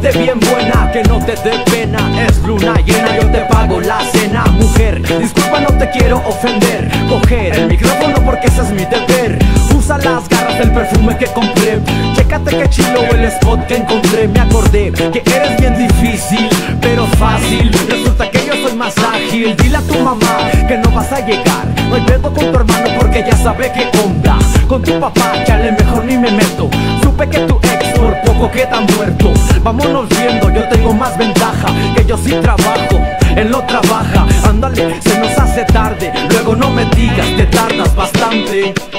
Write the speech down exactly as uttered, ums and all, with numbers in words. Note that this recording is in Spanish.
gente bien buena, que no te dé pena. Es luna llena, yo te pago la cena. Mujer, disculpa, no te quiero ofender. Coger el micrófono porque ese es mi deber. Usa las garras del perfume que compré. Chécate que chilo el spot que encontré. Me acordé que eres bien difícil, pero fácil. Resulta que yo soy más ágil. Dile a tu mamá que no vas a llegar. No hay pedo con tu hermano porque ya sabe qué onda. Con tu papá que a lo mejor ni me meto. Supe que tu ex por poco queda muerto. Vámonos viendo, yo tengo más ventaja. Que yo sí trabajo, él no trabaja. Ándale, se nos hace tarde. Luego no me digas, te tardas bastante.